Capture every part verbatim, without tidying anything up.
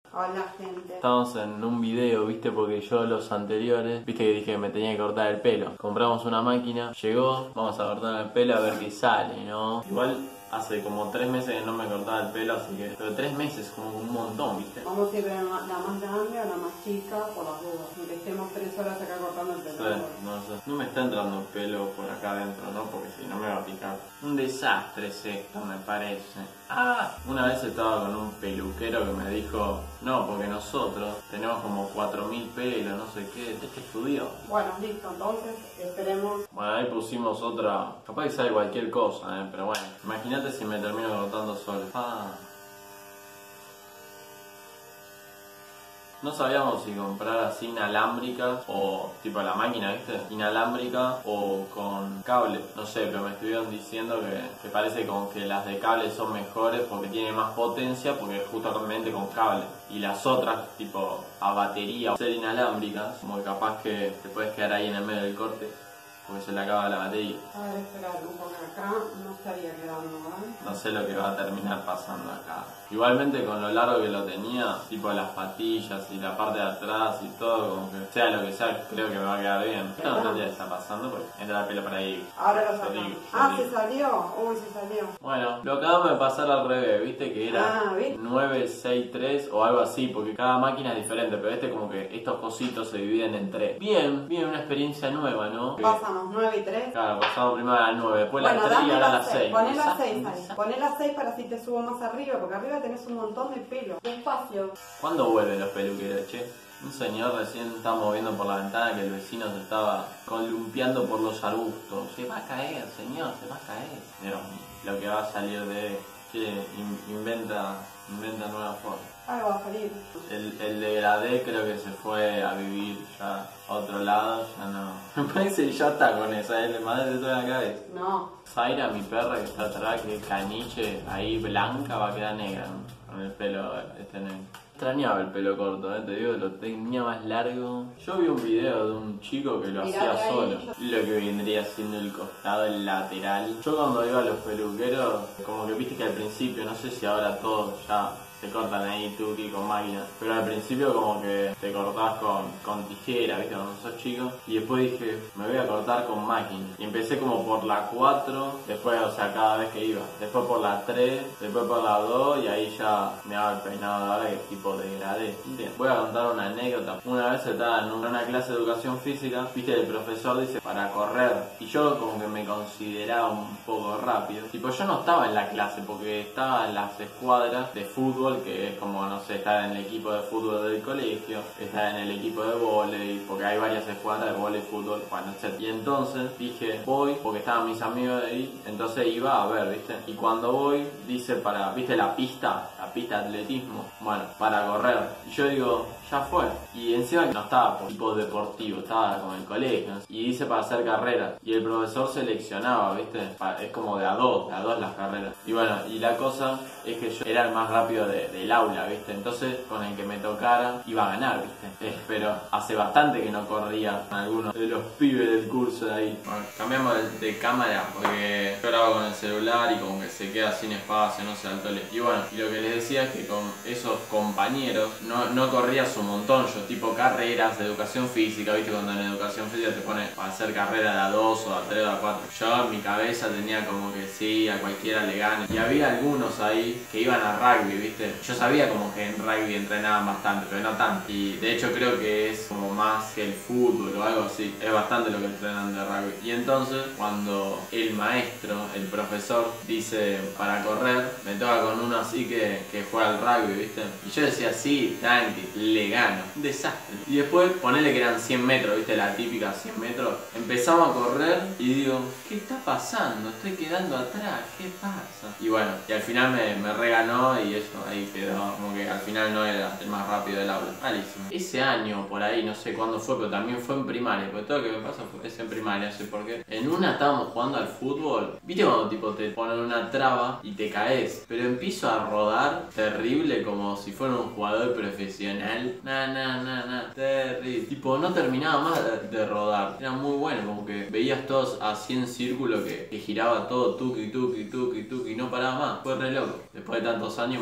Hola, gente. Estamos en un video, viste, porque yo los anteriores, viste que dije que me tenía que cortar el pelo. Compramos una máquina, llegó, vamos a cortar el pelo a ver qué sale, ¿no? Igual hace como tres meses que no me cortaba el pelo, así que... Pero tres meses, como un montón, viste. Vamos a ir a la más grande o la más chica por las dudas. Aunque estemos tres horas acá cortando el pelo. Sí, no sé. No me está entrando pelo por acá adentro, ¿no? Porque si no me va a picar. Un desastre es esto, me parece. Ah, una vez estaba con un peluquero que me dijo, no, porque nosotros tenemos como cuatro mil pelos, no sé qué, este estudió. Bueno, listo, entonces esperemos. Bueno, ahí pusimos otra, capaz que sale cualquier cosa, ¿eh? Pero bueno, imagínate si me termino cortando solo. Ah. No sabíamos si comprar así inalámbrica o tipo la máquina, ¿viste? Inalámbrica o con cable. No sé, pero me estuvieron diciendo que, que parece como que las de cable son mejores porque tienen más potencia porque es justamente con cable. Y las otras, tipo a batería o ser inalámbricas, como que capaz que te puedes quedar ahí en el medio del corte porque se le acaba la batería. A ver, esperar un poco acá, no estaría quedando mal. No sé lo que va a terminar pasando acá. Igualmente con lo largo que lo tenía, tipo las patillas y la parte de atrás y todo, como que sea lo que sea, creo que me va a quedar bien. Esto no tendría que estar pasando porque entra la pelo por ahí. Ahora lo sacamos. Ah, ¿se salió? Uy, se salió. Bueno, lo acabamos de pasar al revés, viste que era ah, nueve seis tres o algo así, porque cada máquina es diferente, pero este como que estos cositos se dividen en tres. Bien, bien, una experiencia nueva, ¿no? Pasamos nueve y tres. Claro, pasamos primero a la nueve, después bueno, la tres y ahora la la seis. Poné la seis ahí. Poné la seis para así te subo más arriba, porque arriba tenés un montón de pelo. Despacio. ¿Cuándo vuelven los peluqueros, che? Un señor recién estaba viendo por la ventana que el vecino se estaba columpiando por los arbustos. Se va a caer, señor, se va a caer. Dios mío, lo que va a salir de... Che, in- inventa, inventa nueva forma. Algo va a salir. El, el degradé creo que se fue a vivir ya a otro lado, ya no. Me parece que ya está con esa, ¿eh? Le mandé de toda la cabeza. No. Zaira, mi perra que está atrás, que es caniche, ahí blanca, va a quedar negra, ¿no? Con el pelo este negro. Extrañaba el pelo corto, ¿eh? Te digo, lo tenía más largo. Yo vi un video de un chico que lo Mirá hacía ahí, solo. yo- Lo que vendría siendo el costado, el lateral. Yo cuando iba a los peluqueros, como que viste que al principio, no sé si ahora todos ya te cortan ahí tuki con máquina, pero al principio como que te cortabas con, con tijera, viste, cuando sos chico, y después dije, me voy a cortar con máquina, y empecé como por la cuatro, después, o sea, cada vez que iba, después por la tres, después por la dos, y ahí ya me daba el peinado de ahora que es tipo degradé. Bien, voy a contar una anécdota. Una vez estaba en una clase de educación física, viste, el profesor dice, para correr, y yo como que me consideraba un poco rápido, tipo, yo no estaba en la clase, porque estaba en las escuadras de fútbol, que es como, no sé, estar en el equipo de fútbol del colegio, estar en el equipo de vóley, porque hay varias escuadras de vóley, fútbol, bueno, etcétera. Y entonces dije, voy, porque estaban mis amigos de ahí, entonces iba a ver, ¿viste? Y cuando voy, dice para, ¿viste la pista? La pista de atletismo, bueno, para correr. Y yo digo, ya fue. Y encima no estaba por tipo deportivo, estaba con el colegio, ¿no? Y dice para hacer carreras. Y el profesor seleccionaba, ¿viste? Es como de a dos, de a dos las carreras. Y bueno, y la cosa es que yo era el más rápido de, del aula, ¿viste? Entonces, con el que me tocara, iba a ganar, ¿viste? Eh, pero hace bastante que no corría algunos de los pibes del curso de ahí. Bueno, cambiamos de, de cámara porque yo grabo con el celular y como que se queda sin espacio, no sé, al tole. Y bueno, y lo que les decía es que con esos compañeros no, no corrías un montón. Yo tipo carreras de educación física, ¿viste? Cuando en educación física te pone a hacer carrera de a dos o a tres o a cuatro. Yo en mi cabeza tenía como que sí, a cualquiera le gane. Y había algunos ahí que iban a rugby, ¿viste? Yo sabía como que en rugby entrenaban bastante, pero no tanto. Y de hecho creo que es como más que el fútbol o algo así. Es bastante lo que entrenan de rugby. Y entonces cuando el maestro, el profesor, dice para correr, me toca con uno así que, que juega al rugby, ¿viste? Y yo decía sí, tranqui, le gano. Un desastre. Y después ponele que eran cien metros, ¿viste? La típica cien metros. Empezamos a correr y digo, ¿qué está pasando? Estoy quedando atrás, ¿qué pasa? Y bueno, y al final me, me reganó y eso, ahí quedó. Como que al final no era el más rápido del aula. Malísimo. Ese año por ahí, no sé cuándo fue, pero también fue en primaria. Porque todo lo que me pasa fue, es en primaria, no sé por qué. En una estábamos jugando al fútbol. ¿Viste cuando tipo te ponen una traba y te caes? Pero empiezo a rodar terrible como si fuera un jugador profesional. Na, na, na, na. Terrible. Tipo, no terminaba más de, de rodar. Era muy bueno, como que veías todos así en círculo que, que giraba todo tuki, tuki, tuki, tuki. No paraba más. Fue re loco. Después de tantos años me acuerdo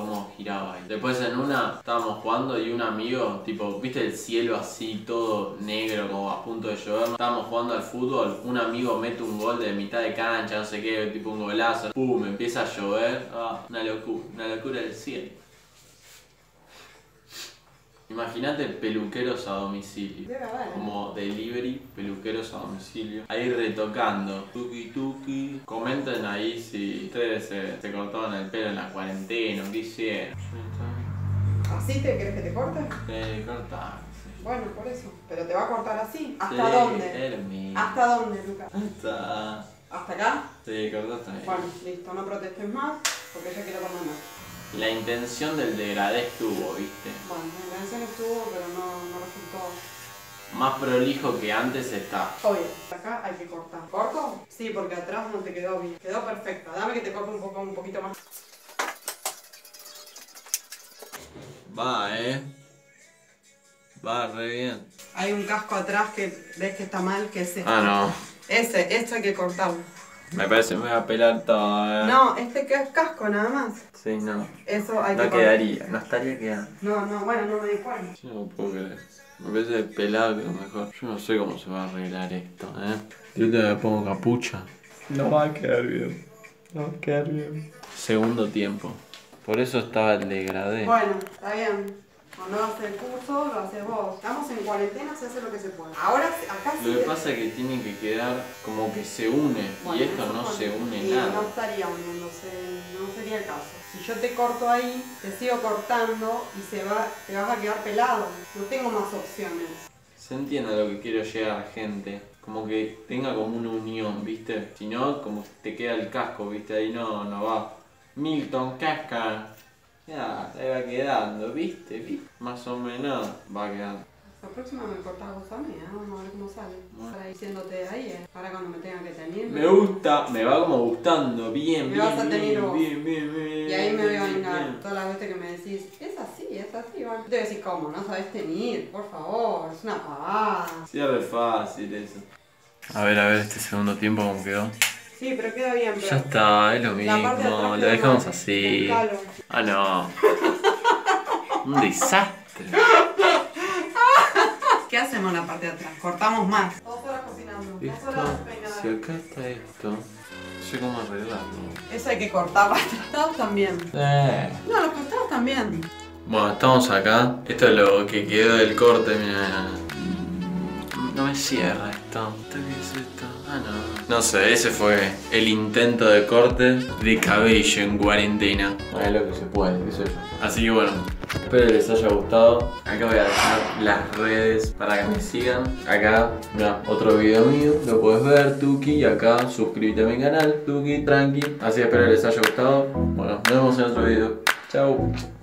cómo giraba ahí. Después en una estábamos jugando y un amigo, tipo, viste el cielo así todo negro como a punto de llover. Estábamos jugando al fútbol, un amigo mete un gol de mitad de cancha, no sé qué, tipo un golazo. Pum, empieza a llover. Ah, una locura, una locura del cielo. Imagínate peluqueros a domicilio. Debe haber. Como delivery, peluqueros a domicilio. Ahí retocando. Tuki tuki. Comenten ahí si ustedes se, se cortaban el pelo en la cuarentena o qué hicieron. ¿Así te querés que te corte? Eh, cortar. Bueno, por eso. Pero te va a cortar así. ¿Hasta Sí, dónde? Hermi. ¿Hasta dónde, Lucas? Hasta... ¿Hasta acá? Sí, cortaste ahí. Bueno, listo. No protestes más porque yo quiero comer más. La intención del degradé estuvo, ¿viste? Bueno, la intención estuvo, pero no, no resultó. Más prolijo que antes está. Obvio. Acá hay que cortar. ¿Corto? Sí, porque atrás no te quedó bien. Quedó perfecta. Dame que te corte un poco, un poquito más. Va, eh. Va re bien. Hay un casco atrás que ves que está mal, que es este. Ah, no. Ese, este hay que cortarlo. Me parece que me voy a pelar todo, eh. No, este que es casco nada más. Sí, no. Eso hay No que quedaría, no estaría quedando. cortar. No, no, bueno, no me di cuenta. Yo no puedo creer. Me parece pelado que lo mejor. Yo no sé cómo se va a arreglar esto, eh. Yo te me pongo capucha. No va a quedar bien. No va a quedar bien. Segundo tiempo. Por eso estaba el degradé. Bueno, está bien. Cuando haces el curso, lo haces vos. Estamos en cuarentena, se hace lo que se puede. Ahora, acá sí. Lo que pasa es que tiene que quedar como que se une. Bueno, y esto eso no con- se une y nada. no estaría uniéndose, no sería el caso. Si yo te corto ahí, te sigo cortando y se va, te vas a quedar pelado. No tengo más opciones. Se entiende a lo que quiero llegar, gente. Como que tenga como una unión, ¿viste? Si no, como te queda el casco, ¿viste? Ahí no, no va. Milton, casca. Ya, ahí va quedando, ¿viste? ¿Viste? Más o menos va quedando. La próxima me cortas vos a mí, ¿eh? Vamos a ver cómo sale. Bueno. Para diciéndote ahí, ¿eh? Para cuando me tenga que tener. Me gusta, me va como gustando, bien, Me bien, vas a tener bien, vos. bien, bien, bien. Y ahí me voy a bien, vengar bien. todas las veces que me decís, es así, es así, bueno. Yo te voy a decir, ¿cómo? No sabes teñir, por favor, es una pavada. Sí, es re fácil eso. A ver, a ver este segundo tiempo cómo quedó. Sí, pero queda bien, pero... Ya está, es lo La parte de mismo, atrás lo queda dejamos mal. así. Buscalo. Ah, no. Un desastre. ¿Qué hacemos en la parte de atrás? Cortamos más. Dos horas cocinando, dos Esto, horas peinando. si acá está esto, no sé cómo arreglarlo. Eso hay que cortar. Los costados también. Eh. No, los costados también. Bueno, estamos acá. Esto es lo que quedó del corte, mira. No me cierra esto. ¿Qué es esto? Ah, no. No sé, ese fue el intento de corte de cabello en cuarentena. Es lo que se puede, qué sé yo. Así que bueno, espero que les haya gustado. Acá voy a dejar las redes para que me sigan. Acá, mira, otro video mío, lo puedes ver, Tuki. Y acá, suscríbete a mi canal, Tuki, tranqui. Así que espero que les haya gustado. Bueno, nos vemos en otro video. Chau.